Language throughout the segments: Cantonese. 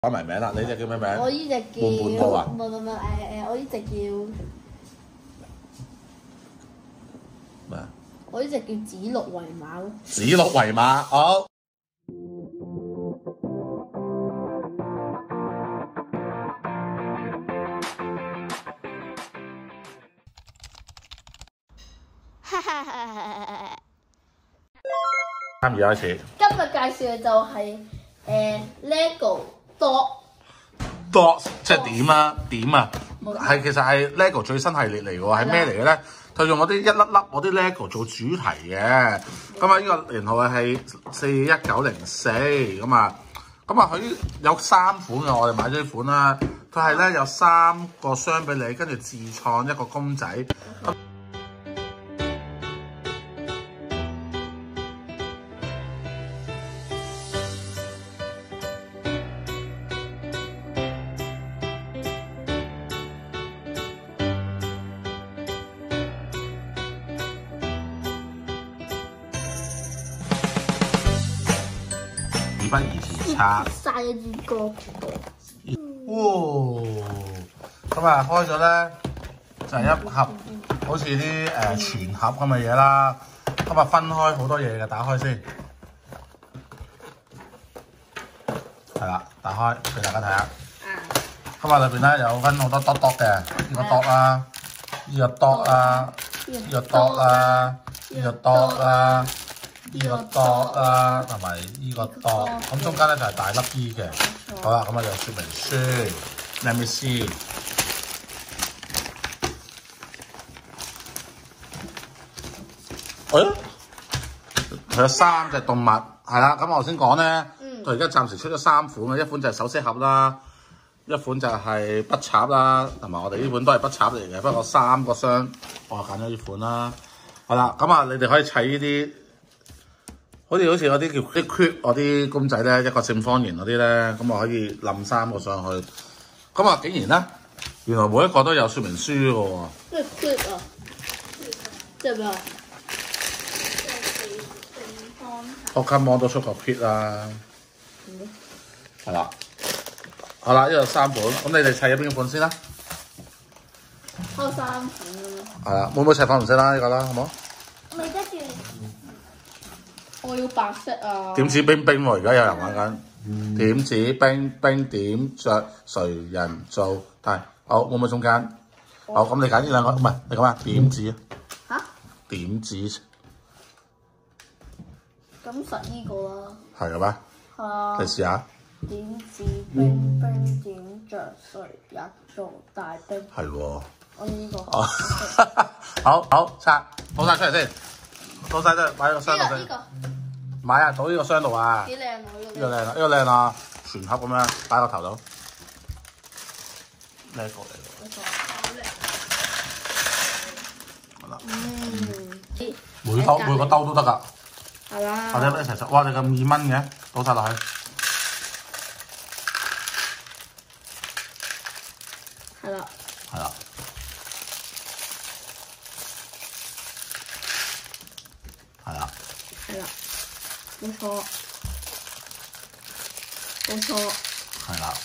講埋名啦，你隻叫咩名？ 我呢隻叫半波啊？ 唔，我呢隻叫咩啊？ 我呢隻叫指鹿為馬咯。 指鹿為馬，好。3、2、開始。 今日介紹嘅就係LEGO Dot。 即係點啊？點啊？係其實係 LEGO 最新系列嚟喎，係咩嚟嘅咧？佢用嗰啲一粒粒嗰啲 LEGO 做主題嘅。咁啊，呢個型號係41904咁啊。咁啊，佢有3款嘅，我哋買咗呢款啦。佢係咧有3個箱俾你，跟住自創一個公仔。不宜前拆晒咗支歌。 哇！咁啊，開咗咧就係一盒，好似啲全盒咁嘅嘢啦。咁啊，分開好多嘢嘅，打開先。係啦，打開俾大家睇下。咁啊，裏邊咧有分好多篤篤嘅，呢個篤啦，呢個篤啦，呢個篤啦，呢個篤啦。呢個度啦，同埋呢個度，咁中間咧就係大粒啲嘅。好啦，咁啊有說明書 ，Let me see。佢有3隻動物，係啦。咁我頭先講咧，佢而家暫時出咗3款嘅，一款就係手飾盒啦，一款就係筆插啦，同埋我哋呢款都係筆插嚟嘅。不過3個箱，我揀咗呢款啦。好啦，咁啊，你哋可以砌呢啲。好似嗰啲叫 Clip 嗰啲公仔咧，一個正方形嗰啲咧，咁我可以冧3個上去。咁啊，竟然咧，原來每一個都有說明書嘅喎。 咩 Clip 啊？即係咩啊 ？Pokemon 都出過 Clip 啦。係啦，好啦，呢度3款，咁你哋砌咗邊個款先啦？ 開3款係啦，會唔會砌粉紅色啦？呢個啦，好冇？ 未得住。我要白色啊！ 點指兵兵喎，而家有人玩緊。點指兵兵點着誰人做？係好，會唔會中間？好，咁你揀呢兩個，唔係你講咩？點指啊？嚇？點指？ 咁實呢個啦。係嘅咩？ 係啊。 你試下。 點指兵兵點着誰人做大兵？ 係喎。 我呢個。 哦。好，拆，倒晒出嚟先。倒晒出嚟，擺喺個箱度先。買啊！倒呢個箱度啊！ 幾靚啊！呢個靚啊！呢個靚啊！全盒咁樣擺個頭度。呢個嚟㗎。好啦。每個兜都得㗎。 係啦。 或者一齊食。哇！你咁2蚊嘅，倒晒落去。 係啦。 係啦。係啦。 係啦。冇錯，冇錯， 係啦，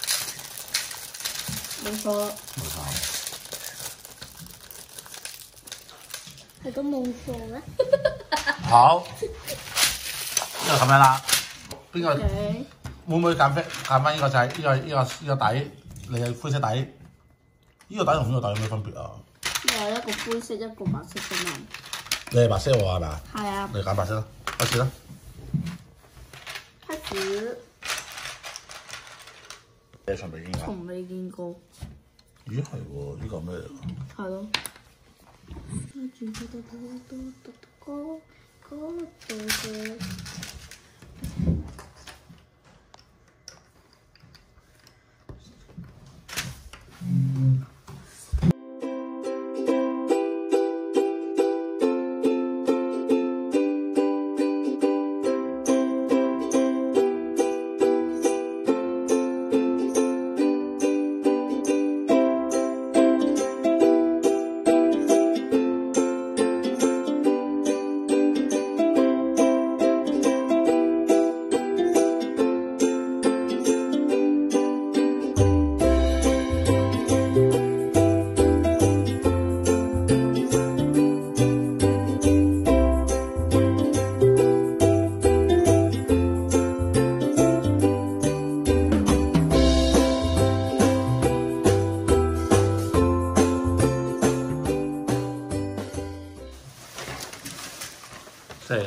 冇錯， 冇錯， 係咁冇錯咩？ 好，呢個咁樣啦，邊個會唔會揀翻呢個就係呢個底？你係灰色底，呢個底同呢個底有咩分別啊？ 有一個灰色，一個白色嘅嘛。 你係白色喎係咪啊？係啊。 你揀白色啦，開始啦。你從未見過？ 從未見過。 咦係喎，呢個咩嚟㗎？ 係咯。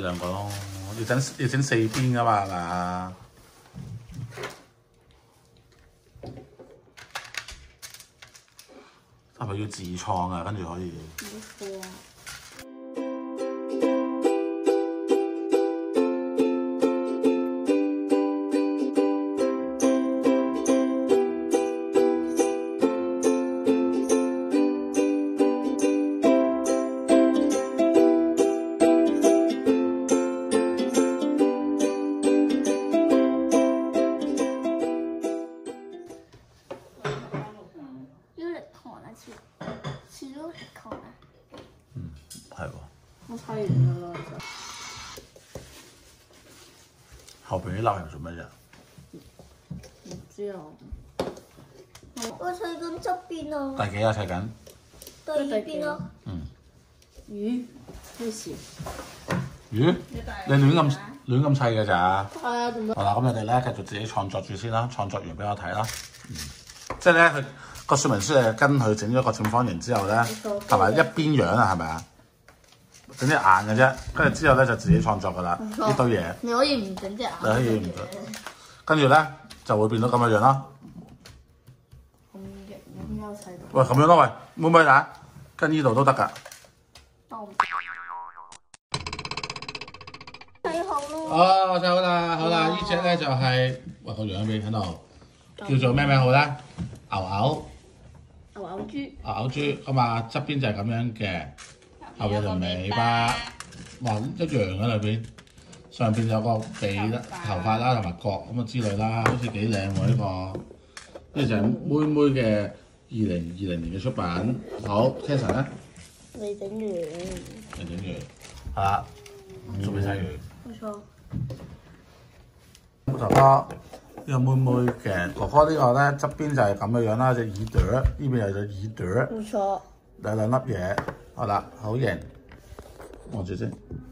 兩個咯，要整四邊噶嘛，係咪？係咪要自創啊？跟住可以。 似咗力球啊！ 係喎。 我睇完啦就。 後邊啲撈係做乜嘢？ 唔知啊。我砌緊側邊啊。 第幾啊？砌緊？ 第二邊咯。魚咩事？ 魚？你亂咁砌嘅咋？ 係啊，做乜？ 好啦，咁你哋咧繼續自己創作住先啦，創作完俾我睇啦。即係咧，佢個說明書係跟佢整咗個正方形之後咧，同埋一邊樣啊，係咪啊？整隻眼嘅啫，跟住之後咧就自己創作噶啦，呢堆嘢。 你可以唔整隻眼。 你可以唔整，跟住咧就會變到咁嘅樣啦。 咁型咁優勢到。 喂，咁樣咯，喂，妹妹仔，跟呢度都得㗎。 睇好咯。 哦，就好啦，好啦，呢隻咧就係，喂個樣俾喺度，叫做咩名好咧？牛豬咁啊，側邊就係咁樣嘅，後邊有條尾巴，哇一樣嘅裏邊，上邊有個鼻啦、頭髮啦同埋角咁啊之類啦，好似幾靚喎呢個，呢就係妹妹嘅2020年嘅出品。好 ，Kason 咧？ 未整完。 未整完，係啦，仲未砌完。 冇錯。 哥哥。呢個妹妹嘅哥哥呢個咧側邊就係咁嘅樣啦，隻耳朵呢邊有隻耳朵， 冇錯， 有兩粒嘢，好啦，好型，望住先。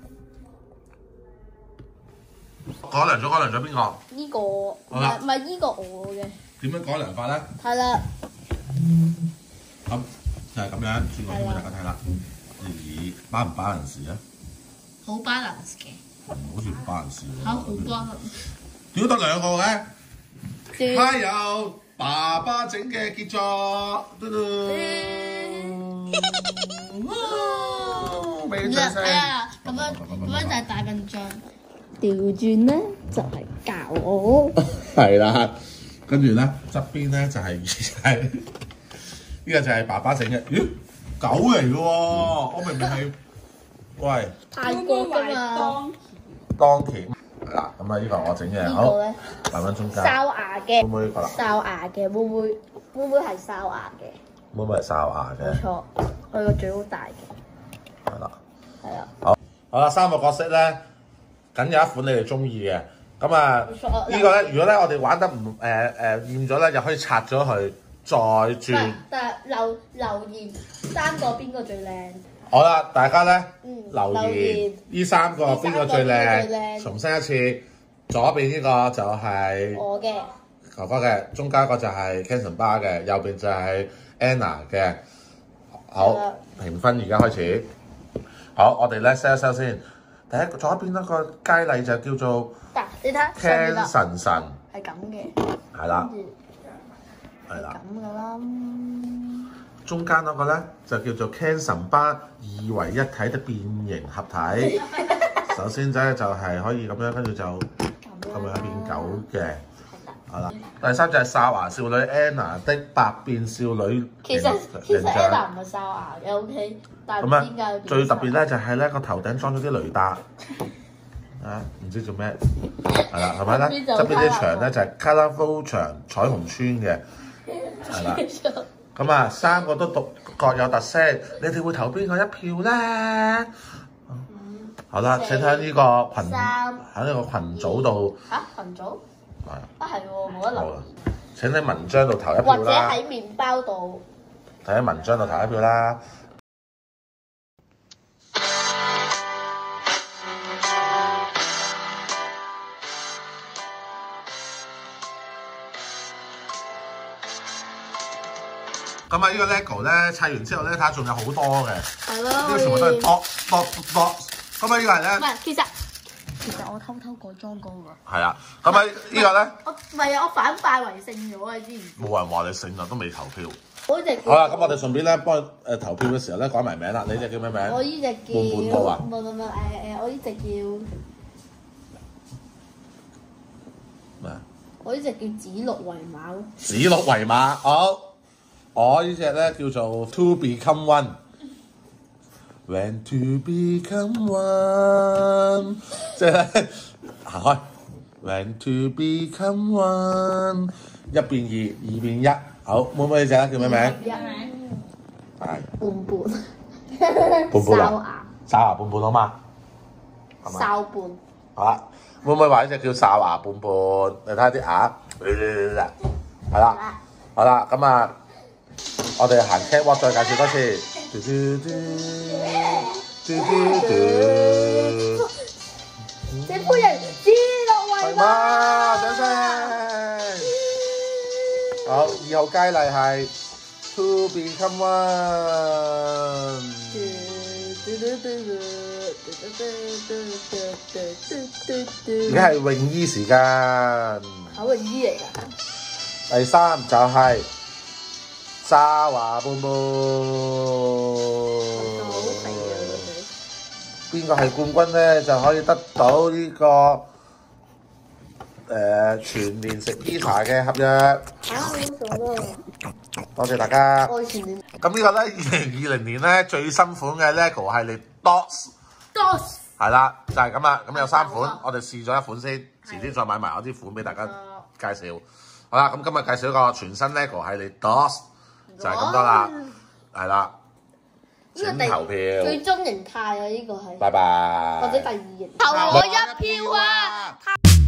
改良咗邊個？ 呢個唔係呢個我嘅。點樣改良法咧？ 係啦。 咁就係咁樣，轉個圈俾大家睇啦。咦，balance 唔 balance 啊？ 好 balance 嘅。 好似唔 balance 喎。 好 balance。 點得兩個嘅？還有爸爸整嘅傑作，美女聲。 咁樣就係大笨象。調轉咧就係教我。 係啦，跟住咧側邊咧就係呢個就係爸爸整嘅。咦，狗嚟嘅喎！我明明係喂泰國㗎嘛。 當期。嗱，咁啊，呢個我整嘅，好，擺翻中間。 哨牙嘅， 妹妹啦。 哨牙嘅，妹妹係哨牙嘅。 妹妹係哨牙嘅。 冇錯，佢個嘴好大嘅。 係啦。 係啊。 好啦，三個角色咧，梗有一款你哋中意嘅。咁啊，呢個咧，如果咧我哋玩得唔厭咗咧，就可以拆咗佢，再轉。但係留言3個邊個最靚？ 好啦，大家咧留言呢3個邊個最靚？重申一次，左邊呢個就係我嘅哥哥嘅，中間個就係 Kason 爸嘅，右邊就係 Anna 嘅。好，評分而家開始。好，我哋咧 set 一 set 先。第一個左邊嗰個佳麗就叫做你睇 Kason 神， 係咁嘅， 係啦，係啦， 咁噶啦。 中間嗰個咧就叫做 Kason 爸2為一體的變形合體。首先咧就係可以咁樣，跟住就咁樣變狗嘅，係啦。第三就係哨牙少女 Anna 的百變少女其實 Anna 唔係哨牙嘅 ，OK。 咁啊，最特別咧就係咧個頭頂裝咗啲雷達，啊唔知做咩，係啦，係咪咧？側邊啲牆咧就係 colourful 牆彩虹村嘅，係啦。咁啊，3個都各有特色，你哋會投邊個一票咧？好啦，請睇呢個群喺呢個群組度。 群組？ 係。 係喎，冇得留。 請喺文章度投一票啦。 或者喺麵包度。 喺文章度投一票啦。咁啊，呢個 LEGO 咧砌完之後咧，睇下仲有好多嘅。 係咯。 呢個全部都係 dot。咁啊，呢個係咧。 唔係，其實偷偷改裝過㗎。 係啊，咁喺呢個咧， 我唔係啊，我反敗為勝咗啊！你知唔知？ 冇人話你勝啊，都未投票。 我呢隻好啦，咁我哋順便咧幫佢投票嘅時候咧改埋名啦。你隻叫咩名？ 我呢隻叫半半高啊？ 唔我呢隻叫咩啊？ 我呢隻叫指鹿為馬咯。 指鹿為馬，好。我呢隻咧叫做 To Become One。When to become one， 即係咧行開。When to become one， 一變二，二變一。好，妹妹呢隻叫咩名？係半半啊！哨牙半半好嘛？ 哨半。 好啦，妹妹話呢隻叫哨牙半半，你睇下啲牙，係啦，好啦，咁啊，我哋行 catwalk 再介紹多次。 謝夫人指鹿為馬， 掌聲！好，2號佳麗係 To Become One。而家係泳衣時間。 考泳衣嚟㗎。 第3就係沙華半半。邊個係冠軍咧，就可以得到呢個全年食 Easter 嘅合約。多謝大家。咁呢個咧，2020年咧最新款嘅 LEGO 系列 DOTS 係啦，就係咁啦。咁有3款，我哋試咗1款先，遲啲再買埋嗰啲款俾大家介紹。好啦，咁今日介紹一個全新 LEGO 系列 DOTS 就係咁多啦，係啦。請投票。 最終形態啊！呢個係。 拜拜。 或者第2型。 投我一票啊！